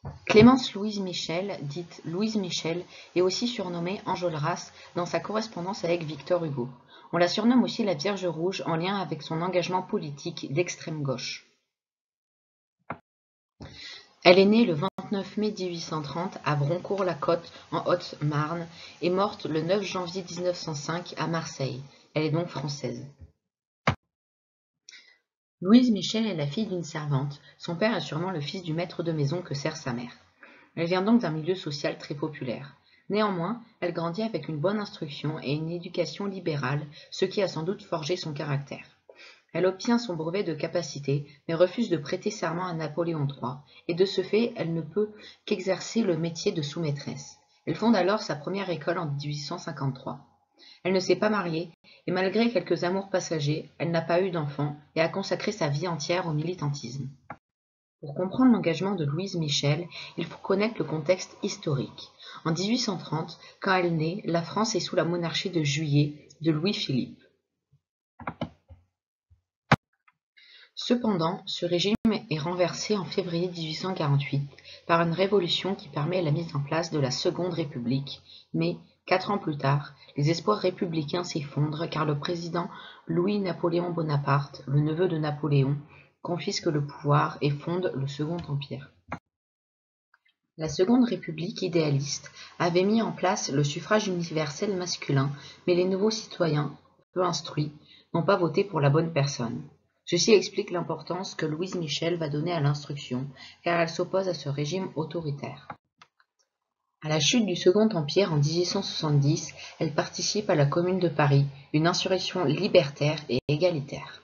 Clémence Louise Michel, dite Louise Michel, est aussi surnommée Enjolras dans sa correspondance avec Victor Hugo. On la surnomme aussi la Vierge Rouge en lien avec son engagement politique d'extrême gauche. Elle est née le 29 mai 1830 à Broncourt-la-Côte en Haute-Marne et morte le 9 janvier 1905 à Marseille. Elle est donc française. Louise Michel est la fille d'une servante. Son père est sûrement le fils du maître de maison que sert sa mère. Elle vient donc d'un milieu social très populaire. Néanmoins, elle grandit avec une bonne instruction et une éducation libérale, ce qui a sans doute forgé son caractère. Elle obtient son brevet de capacité, mais refuse de prêter serment à Napoléon III, et de ce fait, elle ne peut qu'exercer le métier de sous-maîtresse. Elle fonde alors sa première école en 1853. Elle ne s'est pas mariée, et malgré quelques amours passagers, elle n'a pas eu d'enfant et a consacré sa vie entière au militantisme. Pour comprendre l'engagement de Louise Michel, il faut connaître le contexte historique. En 1830, quand elle naît, la France est sous la monarchie de Juillet de Louis-Philippe. Cependant, ce régime est renversé en février 1848 par une révolution qui permet la mise en place de la Seconde République, mais 4 ans plus tard, les espoirs républicains s'effondrent car le président Louis-Napoléon Bonaparte, le neveu de Napoléon, confisque le pouvoir et fonde le Second Empire. La Seconde République idéaliste avait mis en place le suffrage universel masculin, mais les nouveaux citoyens, peu instruits, n'ont pas voté pour la bonne personne. Ceci explique l'importance que Louise Michel va donner à l'instruction, car elle s'oppose à ce régime autoritaire. À la chute du Second Empire en 1870, elle participe à la Commune de Paris, une insurrection libertaire et égalitaire.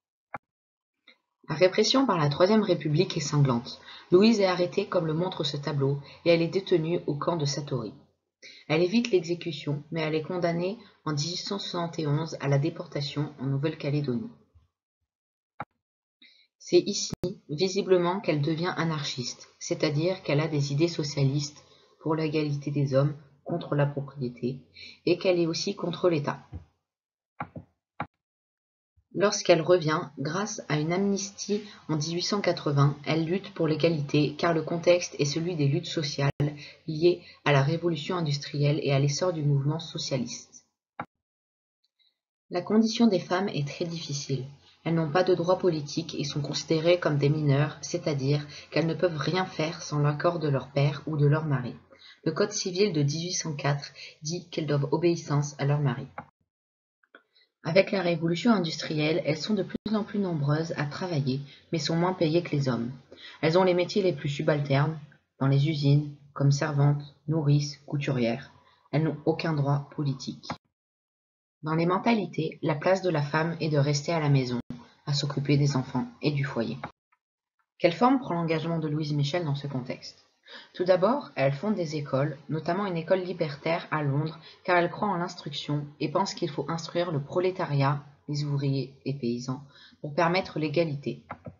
La répression par la Troisième République est sanglante. Louise est arrêtée comme le montre ce tableau et elle est détenue au camp de Satory. Elle évite l'exécution, mais elle est condamnée en 1871 à la déportation en Nouvelle-Calédonie. C'est ici, visiblement, qu'elle devient anarchiste, c'est-à-dire qu'elle a des idées socialistes pour l'égalité des hommes, contre la propriété, et qu'elle est aussi contre l'État. Lorsqu'elle revient, grâce à une amnistie en 1880, elle lutte pour l'égalité car le contexte est celui des luttes sociales liées à la révolution industrielle et à l'essor du mouvement socialiste. La condition des femmes est très difficile. Elles n'ont pas de droits politiques et sont considérées comme des mineures, c'est-à-dire qu'elles ne peuvent rien faire sans l'accord de leur père ou de leur mari. Le Code civil de 1804 dit qu'elles doivent obéissance à leur mari. Avec la révolution industrielle, elles sont de plus en plus nombreuses à travailler, mais sont moins payées que les hommes. Elles ont les métiers les plus subalternes, dans les usines, comme servantes, nourrices, couturières. Elles n'ont aucun droit politique. Dans les mentalités, la place de la femme est de rester à la maison, à s'occuper des enfants et du foyer. Quelle forme prend l'engagement de Louise Michel dans ce contexte? Tout d'abord, elle fonde des écoles, notamment une école libertaire à Londres, car elle croit en l'instruction et pense qu'il faut instruire le prolétariat, les ouvriers et paysans, pour permettre l'égalité.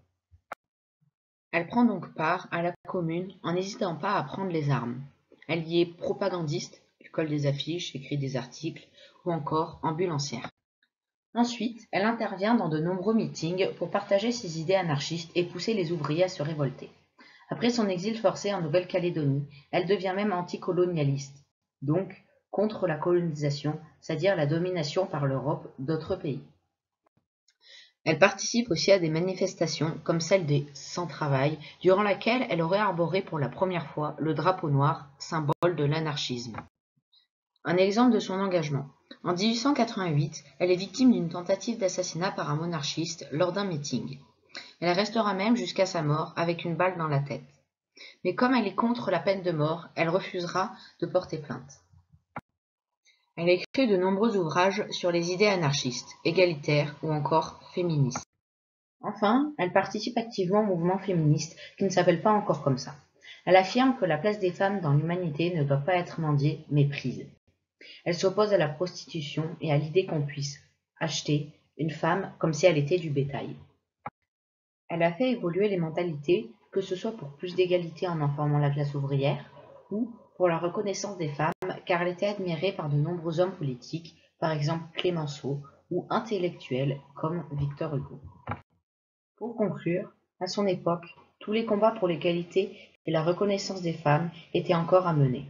Elle prend donc part à la Commune en n'hésitant pas à prendre les armes. Elle y est propagandiste, elle colle des affiches, écrit des articles, ou encore ambulancière. Ensuite, elle intervient dans de nombreux meetings pour partager ses idées anarchistes et pousser les ouvriers à se révolter. Après son exil forcé en Nouvelle-Calédonie, elle devient même anticolonialiste, donc contre la colonisation, c'est-à-dire la domination par l'Europe d'autres pays. Elle participe aussi à des manifestations comme celle des Sans-Travail, durant laquelle elle aurait arboré pour la première fois le drapeau noir, symbole de l'anarchisme. Un exemple de son engagement. En 1888, elle est victime d'une tentative d'assassinat par un monarchiste lors d'un meeting. Elle restera même jusqu'à sa mort avec une balle dans la tête. Mais comme elle est contre la peine de mort, elle refusera de porter plainte. Elle a écrit de nombreux ouvrages sur les idées anarchistes, égalitaires ou encore féministes. Enfin, elle participe activement au mouvement féministe qui ne s'appelle pas encore comme ça. Elle affirme que la place des femmes dans l'humanité ne doit pas être mendiée, mais prise. Elle s'oppose à la prostitution et à l'idée qu'on puisse acheter une femme comme si elle était du bétail. Elle a fait évoluer les mentalités, que ce soit pour plus d'égalité en informant la classe ouvrière, ou pour la reconnaissance des femmes, car elle était admirée par de nombreux hommes politiques, par exemple Clémenceau, ou intellectuels comme Victor Hugo. Pour conclure, à son époque, tous les combats pour l'égalité et la reconnaissance des femmes était encore à mener.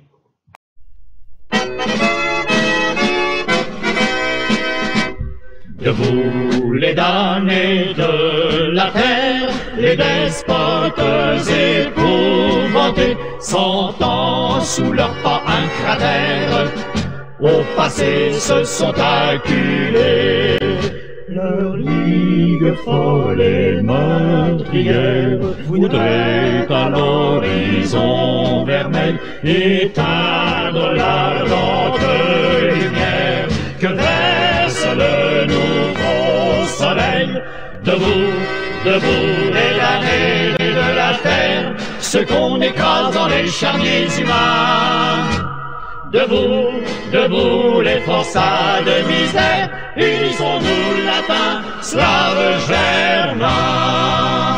Debout les damnés de la terre, les despotes épouvantés, sentant sous leurs pas un cratère, au passé se sont acculés. Leur ligue folle et meurtrière voudrait à l'horizon vermeil éteindre l'ardente lumière que verse le nouveau soleil. Debout, debout les damnés de la terre, ceux qu'on écrase dans les charniers humains. Debout, debout les forçats de misère, unissons-nous latins, slaves germains.